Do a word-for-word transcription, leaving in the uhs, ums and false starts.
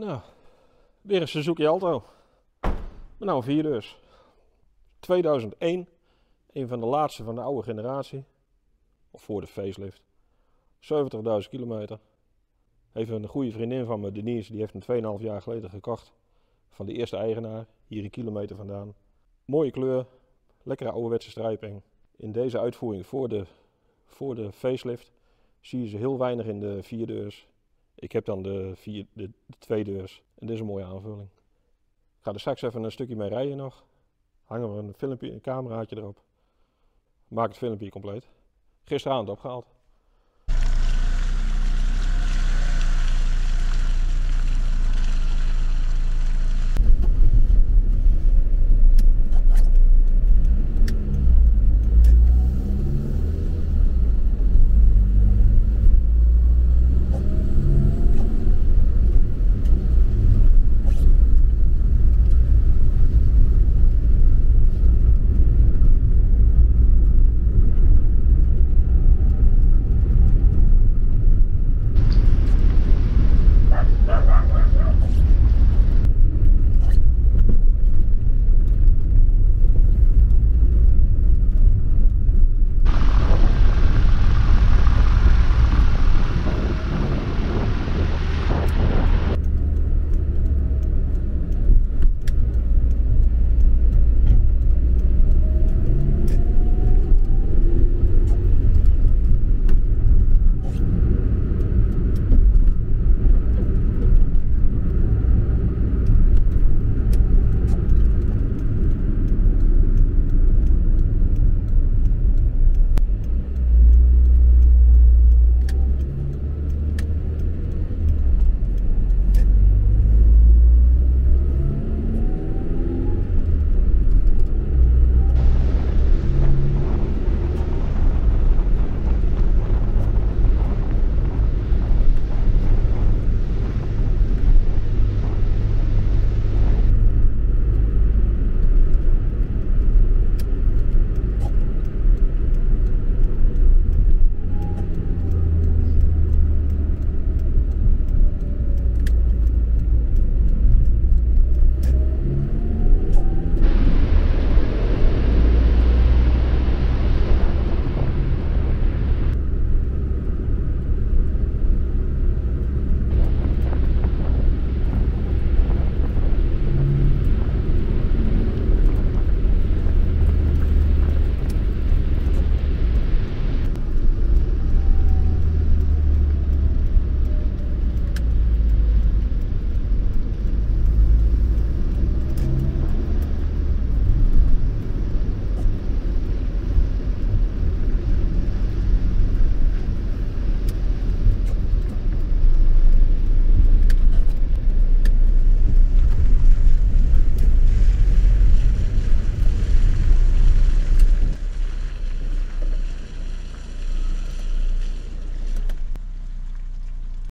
Nou, weer een Suzuki Alto. Maar nou een vierdeurs. tweeduizend één, een van de laatste van de oude generatie. Of voor de facelift. zeventigduizend kilometer. Even een goede vriendin van me, Denise, die heeft hem twee komma vijf jaar geleden gekocht. Van de eerste eigenaar, hier een kilometer vandaan. Mooie kleur, lekkere ouderwetse strijping. In deze uitvoering voor de, voor de facelift zie je ze heel weinig in de vierdeurs. Ik heb dan de, vier, de, de tweedeurs en dit is een mooie aanvulling. Ik ga er straks even een stukje mee rijden nog. Hangen we een filmpje, een cameraatje erop. Maak het filmpje compleet. Gisteravond opgehaald.